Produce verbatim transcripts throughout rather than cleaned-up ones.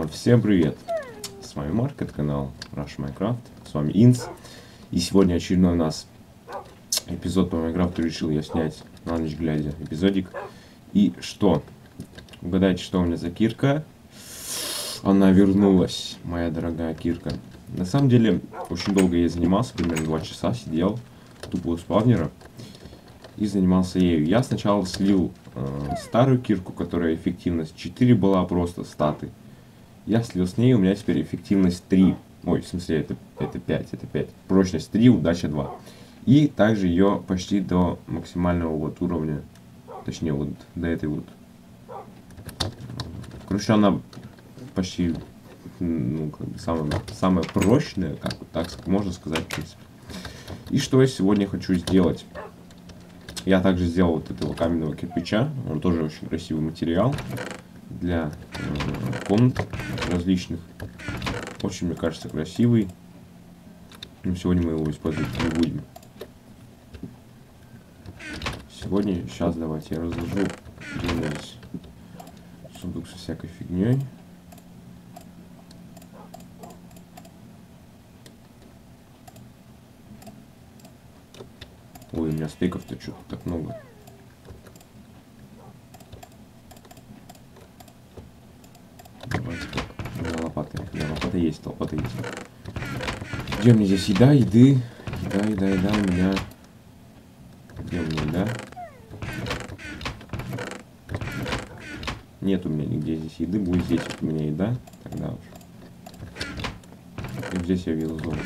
Всем привет! С вами Марк, это канал Rush Minecraft, с вами Инс. И сегодня очередной у нас эпизод по Майнкрафту решил я снять на ночь глядя эпизодик. И что? Угадайте, что у меня за кирка? Она вернулась, моя дорогая кирка. На самом деле, очень долго я занимался, примерно два часа сидел тупо у спавнера и занимался ею. Я сначала слил э, старую кирку, которая эффективность четыре была, просто статы. Я слил с ней, у меня теперь эффективность три. Ой, в смысле, это, это пять, это пять. Прочность три, удача два. И также ее почти до максимального вот уровня. Точнее, вот до этой вот. Короче, она почти, ну, как бы самая, самая прочная, как так можно сказать, в принципе. И что я сегодня хочу сделать? Я также сделал вот этого каменного кирпича. Он тоже очень красивый материал для э, комнат различных. Очень, мне кажется, красивый. Но сегодня мы его использовать не будем. Сегодня, сейчас давайте я разложу здесь сундук со всякой фигней. Ой, у меня стейков-то что-то так много. Давайте так. У меня лопаты. У меня лопата есть, лопата есть. Где у меня здесь еда, еды? Еда, еда, еда у меня. Где у меня еда? Нет у меня нигде здесь еды. Будет здесь вот у меня еда. Тогда уж. И здесь я видел золото.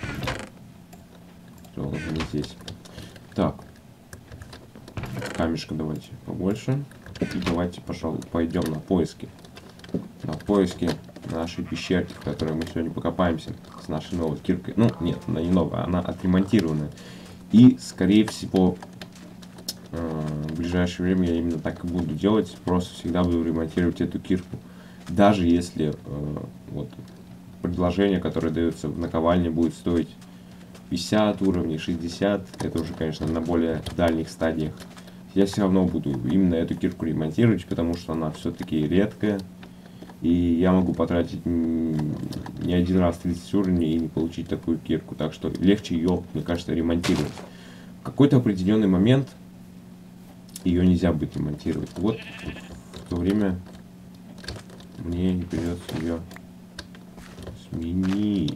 Золото не здесь. Так. Камешка давайте побольше. И давайте, пожалуй, пойдем на поиски. На поиски нашей пещерки, в которой мы сегодня покопаемся с нашей новой киркой. Ну, нет, она не новая, она отремонтированная. И, скорее всего, в ближайшее время я именно так и буду делать. Просто всегда буду ремонтировать эту кирку. Даже если вот предложение, которое дается в наковальне, будет стоить пятьдесят уровней, шестьдесят, это уже, конечно, на более дальних стадиях. Я все равно буду именно эту кирку ремонтировать, потому что она все-таки редкая. И я могу потратить не один раз тридцать уровней и не получить такую кирку. Так что легче ее, мне кажется, ремонтировать. В какой-то определенный момент ее нельзя будет ремонтировать. Вот в то время мне не придется ее сменить.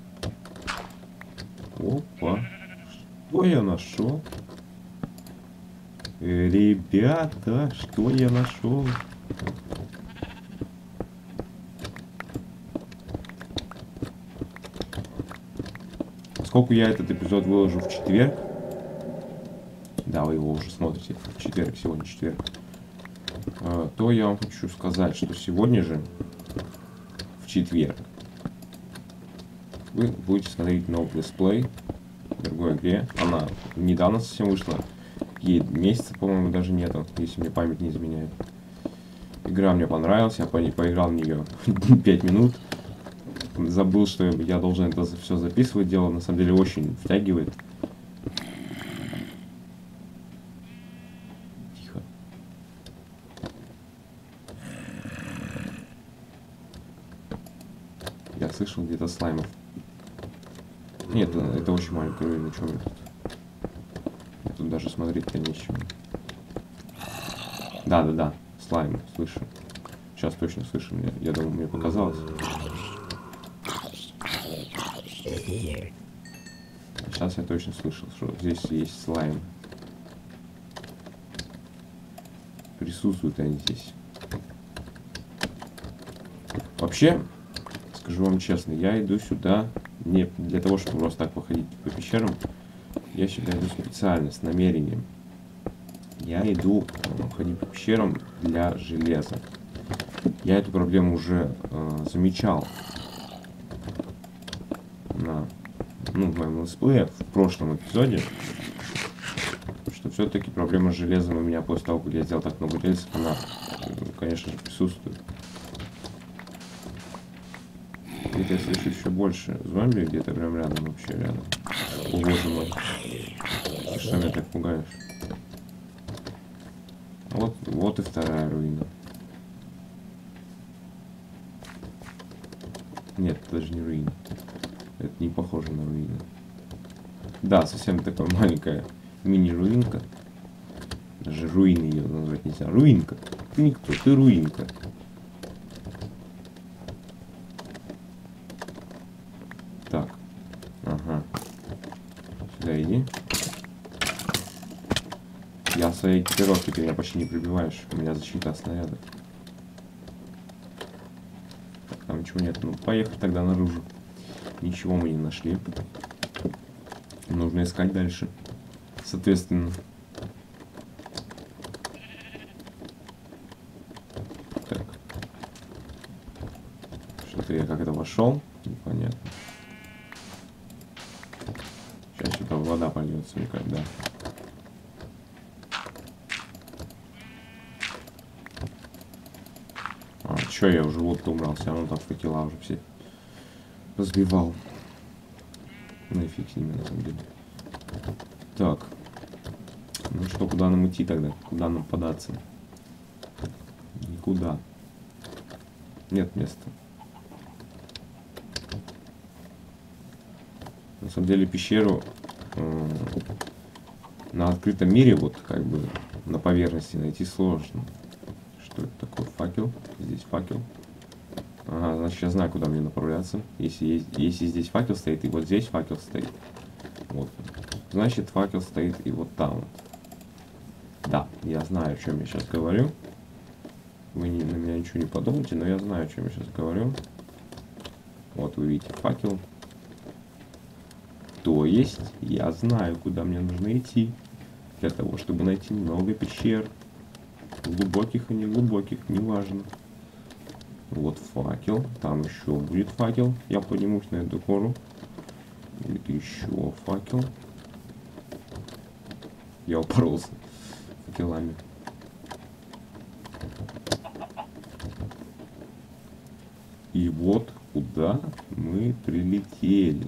Опа. Что я нашел? Ребята, что я нашел? Поскольку я этот эпизод выложу в четверг, да, вы его уже смотрите в четверг, сегодня четверг, то я вам хочу сказать, что сегодня же, в четверг, вы будете смотреть новый летсплей в другой игре. Она недавно совсем вышла. Ей месяца, по-моему, даже нету, если мне память не изменяет. Игра мне понравилась, я по ней поиграл в нее пять минут. Забыл, что я должен это все записывать. Дело на самом деле очень втягивает. Тихо. Я слышал где-то слаймов. Нет, это очень маленький уровень, ну что мне тут? Тут даже смотреть-то нечего. Да-да-да, слаймы, слышу. Сейчас точно слышу, мне, я думаю, мне показалось. Сейчас я точно слышал, что здесь есть слайм. Присутствуют они здесь. Вообще, скажу вам честно, я иду сюда не для того, чтобы просто так походить по пещерам. Я сюда иду специально, с намерением. Я иду ходить по пещерам для железа. Я эту проблему уже э, замечал на, ну, в моем летсплее, в прошлом эпизоде, что все-таки проблема с железом у меня после того, как я сделал так много рельсов, она, конечно же, присутствует. Где-то я слышу еще больше зомби, где-то прям рядом, вообще рядом. О, боже мой. Ты что меня так пугаешь? Вот, вот и вторая руина. Нет, это даже не руины. Это не похоже на руины. Да, совсем такая маленькая мини-руинка. Даже руины ее назвать нельзя. Руинка. Ты никто, ты руинка. Так. Ага. Сюда иди. Я своей экипировки, ты меня почти не прибиваешь. У меня защита от снарядов. Так, там ничего нет. Ну, поехали тогда наружу. Ничего мы не нашли. Нужно искать дальше. Соответственно. Так. Что-то я как-то вошел. Непонятно. Сейчас что-то вода польется, мне кажется, да. А, чё, я уже водку убрал, все равно там факела уже все разбивал. Ну и фиг с ними, на самом деле. Так. Ну что, куда нам идти тогда? Куда нам податься? Никуда. Нет места. На самом деле пещеру э, на открытом мире, вот как бы на поверхности найти сложно. Что это такое? Факел. Здесь факел. Ага, значит я знаю, куда мне направляться. Если, есть, если здесь факел стоит, и вот здесь факел стоит. Вот. Значит факел стоит и вот там вот. Да, я знаю, о чем я сейчас говорю. Вы не, на меня ничего не подумайте, но я знаю, о чем я сейчас говорю. Вот вы видите факел. То есть я знаю, куда мне нужно идти. Для того, чтобы найти много пещер. Глубоких и неглубоких, неважно. Вот факел. Там еще будет факел. Я поднимусь на эту гору. Будет еще факел. Я упоролся факелами. И вот куда мы прилетели.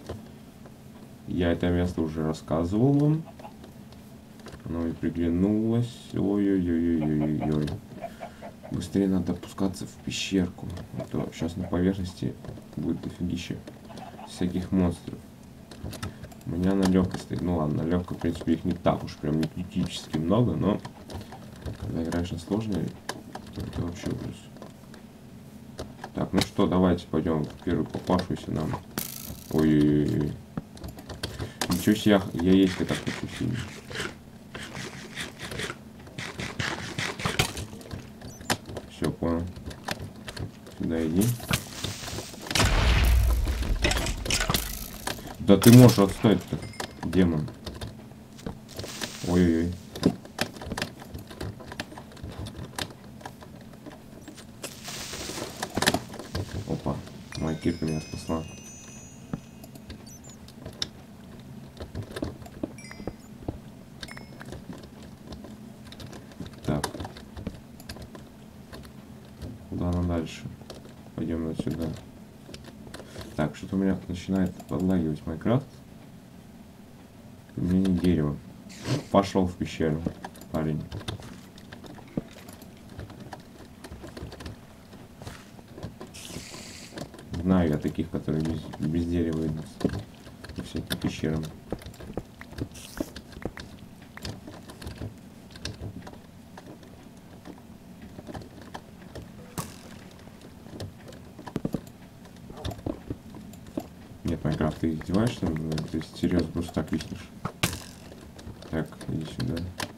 Я это место уже рассказывал вам. Оно мне приглянулось. Ой-ой-ой-ой-ой-ой. Быстрее надо опускаться в пещерку. А то сейчас на поверхности будет дофигища всяких монстров. У меня на легкой стоит. Ну ладно, на легкой, в принципе, их не так уж прям не критически много, но когда играешь на сложной, это вообще ужас. Так, ну что, давайте пойдем в первую попавшуюся нам. Ой-ой-ой. Ничего себе, я, я есть так хочу сильно. Все, понял. Сюда иди. Да ты можешь отстать-то, демон. Ой-ой-ой. Опа, моя кирка меня спасла. Так. Куда нам дальше? Пойдем вот сюда. Так, что-то у меня начинает подлагивать Майнкрафт. У меня не дерево. Пошел в пещеру, парень. Знаю я таких, которые без, без дерева идут по всяким пещерам. Нет, Майнкрафт, ты издеваешься? Ты серьезно просто так виснешь. Так, иди сюда.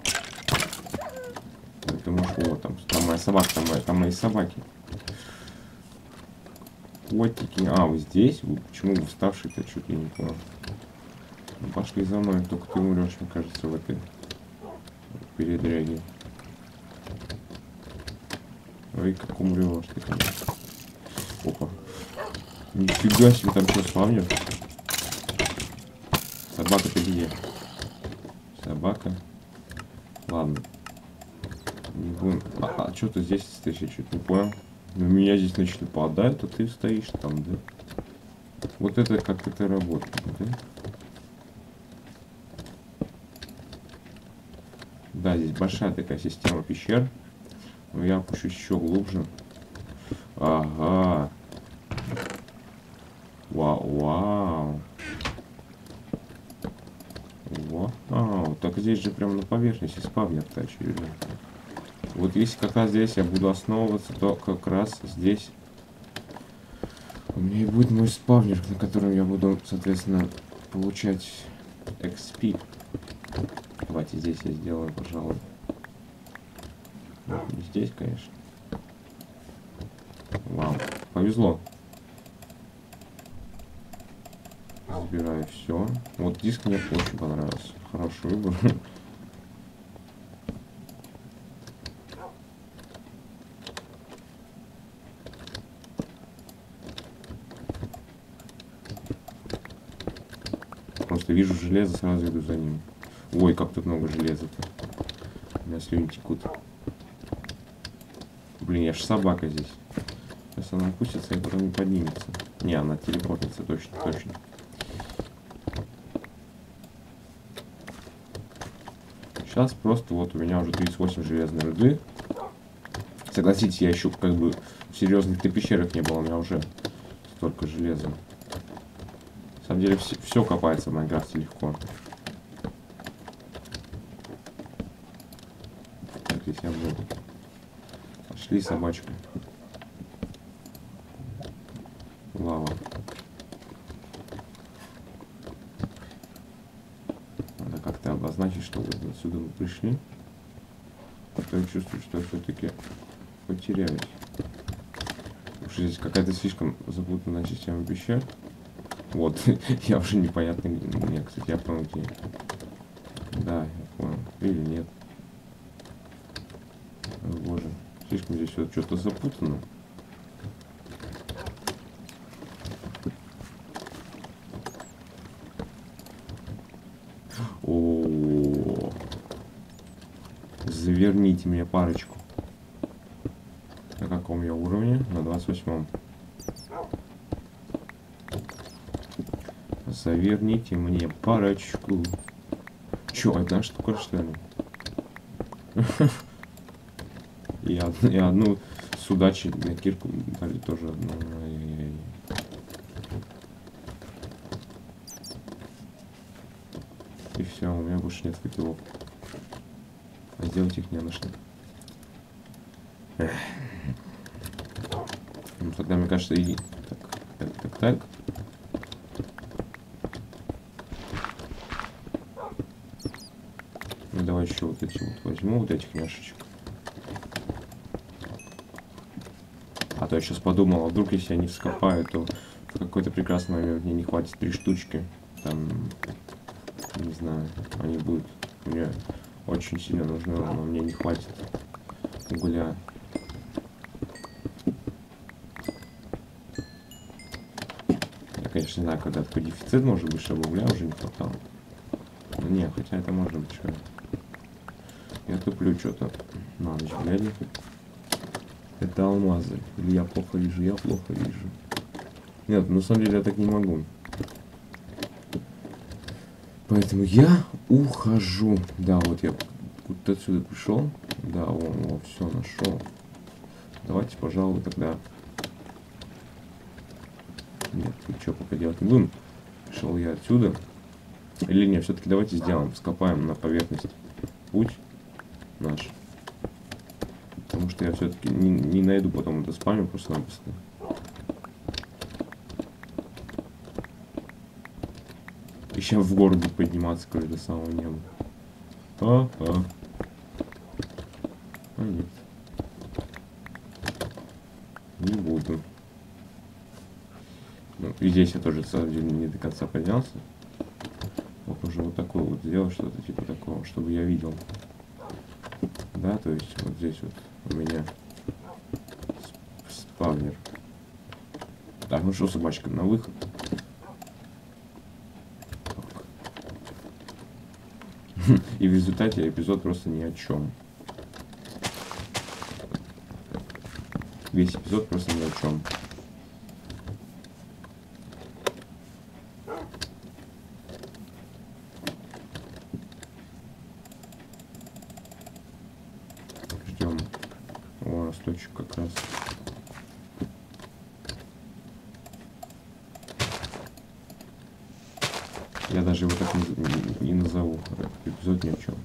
Да, ты можешь... О, там, там моя собака, там, моя, там мои собаки. Котики. А, вы здесь? Вы почему вы вставший-то? Чуть я не понял. Ну, пошли за мной, только ты умрешь, мне кажется, в этой передряге. Ой, как умрешь ты, конечно. Опа. Нифига себе, там что, спавнер? Собака, ты где? Собака. Ладно. Не будем. А, а что ты здесь стоишь, я чуть не понял. Но меня здесь, значит, нападают, а ты стоишь там, да? Вот это как это работает, да? Да, здесь большая такая система пещер. Но я опущусь еще глубже. Ага. так здесь же прямо на поверхности спавнер-то очевидно. Вот если как раз здесь я буду основываться, то как раз здесь у меня и будет мой спавнер, на котором я буду, соответственно, получать экс пи. Давайте здесь я сделаю, пожалуй. Не здесь, конечно. Вау, повезло. Забираю все. Вот диск мне очень понравился. Хороший выбор. Просто вижу железо, сразу иду за ним. Ой, как тут много железа-то. У меня слюни текут. Блин, я ж собака здесь. Сейчас она опустится и потом не поднимется. Не, она телепортится, точно, точно. Сейчас просто вот у меня уже тридцать восемь железной руды. Согласитесь, я еще как бы в серьезных-то пещерах не было, у меня уже столько железа. На самом деле все, все копается в Майнкрафте легко. Так, здесь я буду. Пошли, собачка. Лава. Надо как-то обозначить, что вот отсюда мы пришли. А то я чувствую, что я все-таки потеряюсь. Потому что здесь какая-то слишком запутанная система пещер. Вот, я уже непонятно где. Нет, кстати, я понял где. Да, я понял. Или нет. О, боже. Слишком здесь вот что-то запутано. О, заверните мне парочку. На каком я уровне? На двадцать восьмом. Заверните мне парочку. Чё, одна штука, что ли? И, од и одну с удачей на кирку дали тоже одну. Ай-яй-яй. И все, у меня больше нет факелов. А сделать их не на что. Эх. Ну тогда, мне кажется, и... Так, так, так, так. Ну давай еще вот эти вот возьму, вот этих няшечек. А то я сейчас подумал, а вдруг если я не вскопаю, то в какой-то прекрасный момент мне не хватит три штучки. Там, не знаю, они будут мне очень сильно нужны, но мне не хватит угля. Я, конечно, не знаю, когда такой дефицит может быть, чтобы угля уже не хватало. Но не, хотя это можно быть, что я туплю что-то на ночь глядя. Это алмазы. Или я плохо вижу? Я плохо вижу. Нет, на самом деле я так не могу. Поэтому я ухожу. Да, вот я куда-то отсюда пришел. Да, о, о, все нашел. Давайте, пожалуй, тогда. Нет, ничего пока делать не будем. Пришел я отсюда. Или нет, все-таки давайте сделаем, скопаем на поверхность путь наш. Потому что я все-таки не, не найду потом это спамю просто-напросто. И сейчас в гору будет подниматься, короче, до самого неба. А, а. А нет. Не буду. Ну, и здесь я тоже, на самом деле, не до конца поднялся. Вот уже вот такое вот сделал, что-то типа такого, чтобы я видел. Да, то есть вот здесь вот у меня спавнер. Так, ну что, собачка, на выход. И в результате эпизод просто ни о чем. Весь эпизод просто ни о чем. Ждем. О, росточек как раз. Я даже его так не, не назову. Эпизод ни о чем.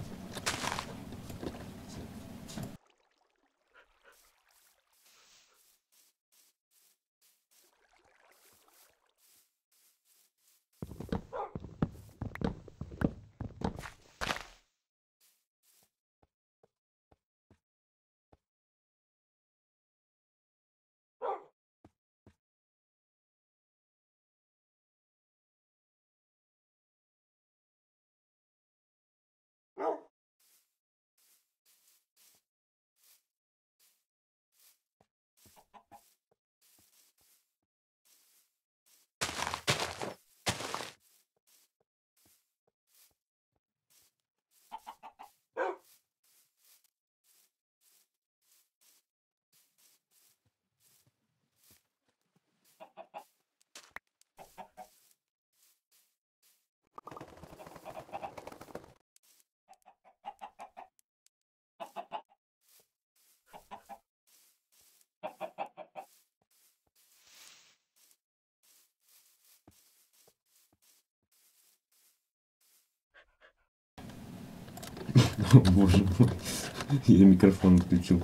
О, боже мой. Я микрофон включил.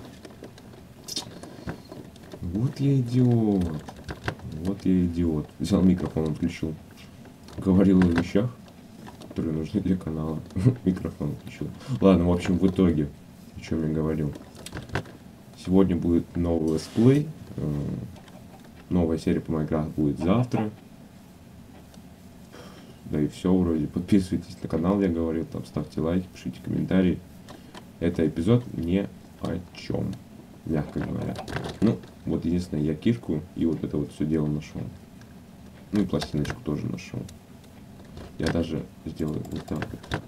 Вот я идиот. Вот я идиот. Взял микрофон, отключил. Говорил о вещах, которые нужны для канала. Микрофон включил. Ладно, в общем, в итоге, о чем я говорил. Сегодня будет новый летсплей. Новая серия по Майнкрафту будет завтра. Да и все вроде. Подписывайтесь на канал, я говорил, там ставьте лайки, пишите комментарии. Это эпизод ни о чем, мягко говоря. Ну, вот единственное, я кишку и вот это вот все дело нашел. Ну и пластиночку тоже нашел. Я даже сделаю вот так вот.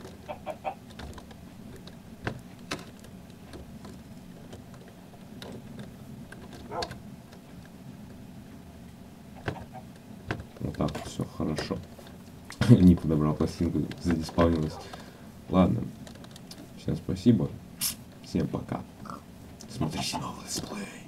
Вот так вот все хорошо. Не подобрал пластинку, задиспаунилась. Ладно. Всем спасибо. Всем пока. Смотрите новый летсплей.